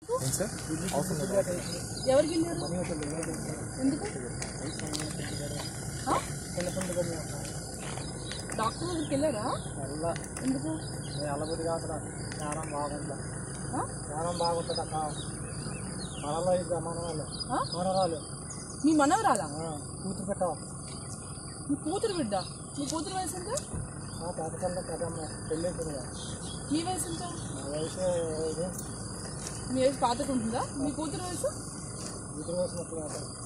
ఎవరికి ఎందుకు డాక్టర్ దగ్గరికి వెళ్ళారా? ఎందుకు? అల్లబుద్ధి కాకుండా జ్ఞానం బాగుందా? జ్ఞానం బాగుంటుంది అక్క. మనలో ఇద్దరు మనవాళ్ళు. మీ మనవరాలా? కూతురు పెట్టవా? మీ కూతురు బిడ్డ? మీ కూతురు వయసు ఎంత? పెద్దమ్మ పెళ్ళి మీ వయసు ఎంత? నా వయసు మీ వయసు పాతకుంటుందా? మీ కూతురు వయసు? కూతురు వయసు మొత్తం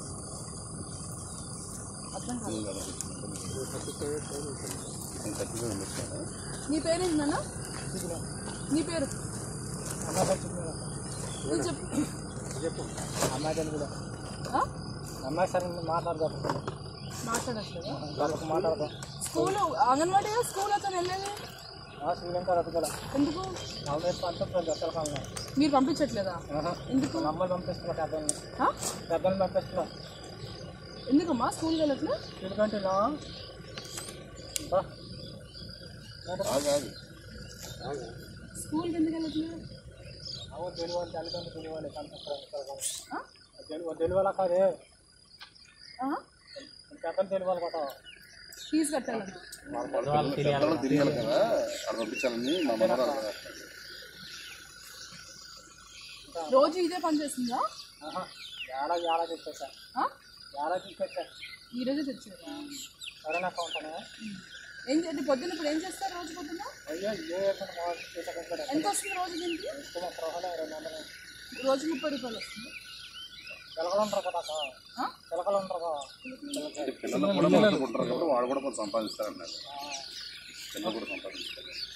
అర్థం కాదు. నీ పేరేంటి నాన్న? నీ పేరు చెప్పు. చెప్పు. అమ్మాయి తెలుగులో అమ్మాయి సరే మాట్లాడట్లేదా? మాట్లాడదా? స్కూల్ అంగన్వాడీ స్కూల్ అతను వెళ్ళేది శ్రీలంక రద్దుగల. ఎందుకు? మీరు పంపించట్లేదా? ఎందుకు? అమ్మలు పంపిస్తున్నా పెద్దలు పంపిస్తున్నా. ఎందుకమ్మా స్కూల్కి వెళ్ళట్లే? ఎందుకంటే స్కూల్కి ఎందుకు వెళ్ళట్లేదు? తెలియాలి తల్లిదండ్రులు తెలియాలి తెలియాలి కాదే పెద్దలు తెలియాలి కదా. ఫీజు కట్టాలి తెలియాలి కదా అక్కడ పంపించాలని మా మనవరాలు. రోజు ఇదే పని చేస్తుందా? ఎలా తెచ్చేసా ఈరోజే తెచ్చారా? సరేనా ఉంటానే. ఏం చేయండి పొద్దున్న? ఇప్పుడు ఏం చేస్తారు రోజు పొద్దున్న? ఎంత వస్తుంది రోజు దీనికి? రోజు 30 రూపాయలు వస్తుంది. పిల్లలు ఉంటారు కదా పిల్లలు ఉంటారు కదా పిల్లలు కూడా ఉంటారు కాబట్టి వాడు కూడా కొంచెం సంపాదిస్తారన్నారు. పిల్లలు కూడా సంపాదిస్తారు.